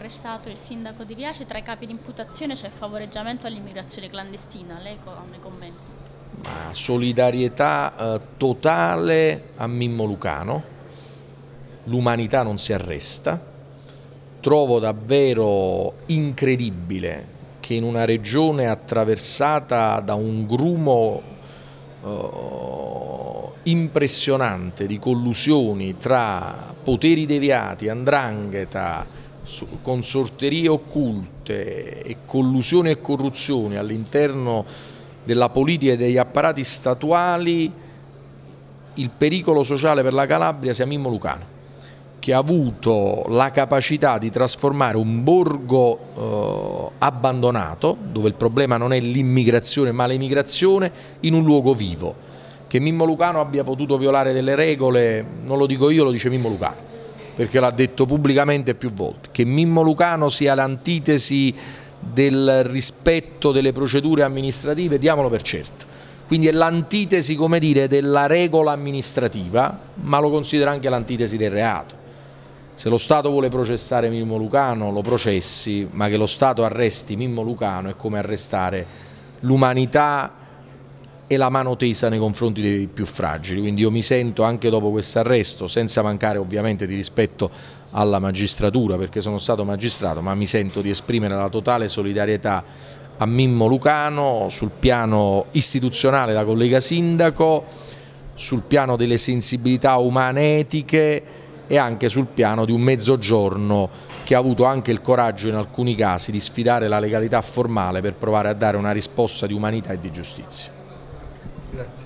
arrestato il sindaco di Riace, tra i capi di imputazione c'è favoreggiamento all'immigrazione clandestina, lei come commenta? Solidarietà totale a Mimmo Lucano, l'umanità non si arresta, trovo davvero incredibile che in una regione attraversata da un grumo impressionante di collusioni tra poteri deviati, 'ndrangheta, consorterie occulte e collusioni e corruzioni all'interno della politica e degli apparati statuali, il pericolo sociale per la Calabria sia Mimmo Lucano, che ha avuto la capacità di trasformare un borgo abbandonato, dove il problema non è l'immigrazione ma l'emigrazione, in un luogo vivo. Che Mimmo Lucano abbia potuto violare delle regole, non lo dico io, lo dice Mimmo Lucano, perché l'ha detto pubblicamente più volte. Che Mimmo Lucano sia l'antitesi del rispetto delle procedure amministrative, diamolo per certo. Quindi è l'antitesi, come dire, della regola amministrativa, ma lo considera anche l'antitesi del reato. Se lo Stato vuole processare Mimmo Lucano, lo processi, ma che lo Stato arresti Mimmo Lucano è come arrestare l'umanità e la mano tesa nei confronti dei più fragili. Quindi io mi sento, anche dopo questo arresto, senza mancare ovviamente di rispetto alla magistratura, perché sono stato magistrato, ma mi sento di esprimere la totale solidarietà a Mimmo Lucano sul piano istituzionale da collega sindaco, sul piano delle sensibilità umane etiche e anche sul piano di un Mezzogiorno che ha avuto anche il coraggio in alcuni casi di sfidare la legalità formale per provare a dare una risposta di umanità e di giustizia. Grazie.